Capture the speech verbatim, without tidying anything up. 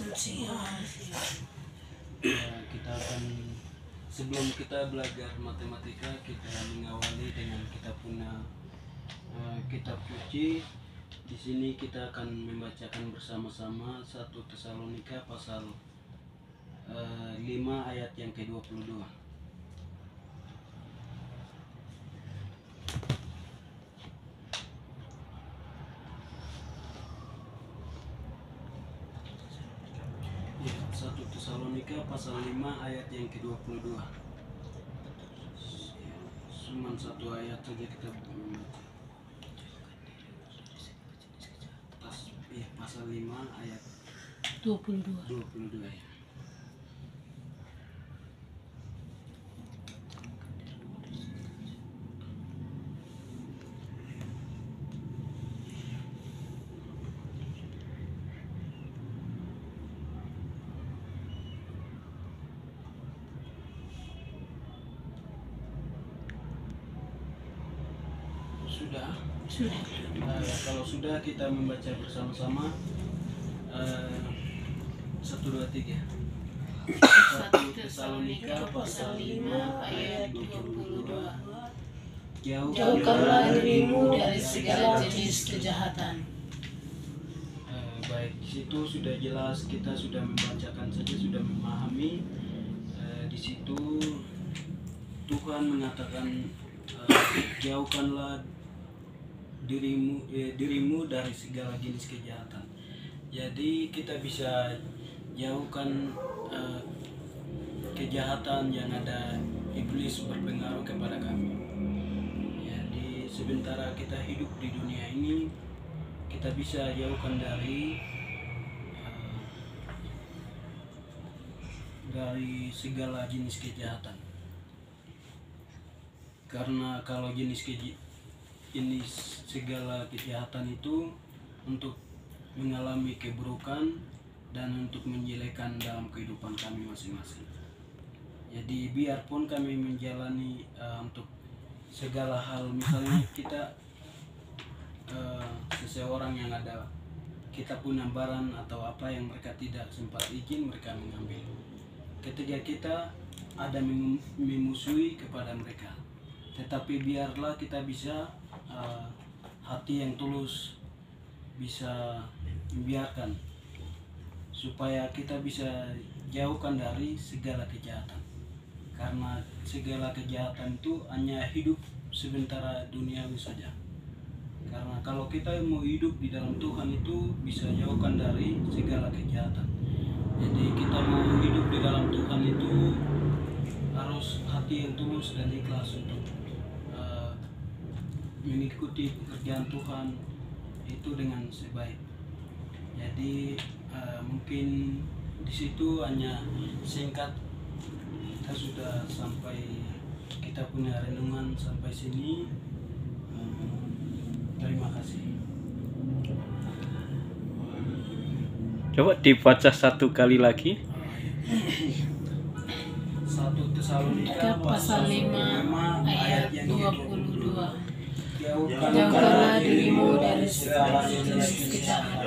Ya, kita akan sebelum kita belajar matematika, kita mengawali dengan kita punya uh, kitab suci. Di sini kita akan membacakan bersama-sama satu Tesalonika pasal uh, lima ayat yang ke dua puluh dua. Ya, satu Tesalonika pasal lima ayat yang ke dua puluh dua. Ya, cuma satu ayat saja kita membaca. Ya, pasal lima ayat dua puluh dua. dua puluh dua ya. Sudah? Sudah. Uh, kalau sudah, kita membaca bersama-sama. Uh, satu dua tiga. Satu Tesalonika pasal lima ayat dua puluh dua. Jauhkanlah dirimu dari segala jenis kejahatan. Uh, baik, di situ sudah jelas, kita sudah membacakan saja, sudah memahami. Uh, di situ Tuhan mengatakan, uh, jauhkanlah dirimu eh, dirimu dari segala jenis kejahatan. Jadi kita bisa jauhkan uh, kejahatan yang ada iblis berpengaruh kepada kami. Jadi sementara kita hidup di dunia ini, kita bisa jauhkan dari uh, dari segala jenis kejahatan. Karena kalau jenis kejahatan ini segala kejahatan itu untuk mengalami keburukan dan untuk menjelekkan dalam kehidupan kami masing-masing. Jadi biarpun kami menjalani uh, untuk segala hal, misalnya kita uh, seseorang yang ada kita punya barang atau apa yang mereka tidak sempat izin, mereka mengambil. Ketika kita ada memusuhi kepada mereka, tetapi biarlah kita bisa Uh, hati yang tulus bisa membiarkan supaya kita bisa jauhkan dari segala kejahatan. Karena segala kejahatan itu hanya hidup sementara duniawi saja. Karena kalau kita mau hidup di dalam Tuhan itu bisa jauhkan dari segala kejahatan. Jadi kita mau hidup di dalam Tuhan itu harus hati yang tulus dan ikhlas untuk mengikuti pekerjaan Tuhan itu dengan sebaik. Jadi uh, mungkin di situ hanya singkat, kita sudah sampai, kita punya renungan sampai sini. Um, terima kasih. Coba dibaca satu kali lagi. Satu Tesalonika pasal lima ayat yang dua puluh dua. Jauhkanlah dirimu dari segala jenis kejahatan.